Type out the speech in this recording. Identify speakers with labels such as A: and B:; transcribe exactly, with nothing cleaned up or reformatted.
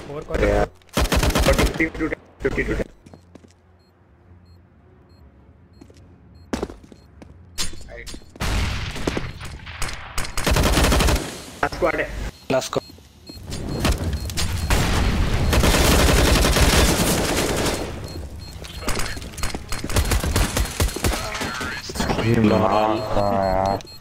A: four call
B: forty to fifty to last squad है
C: last squad
D: ये मार यार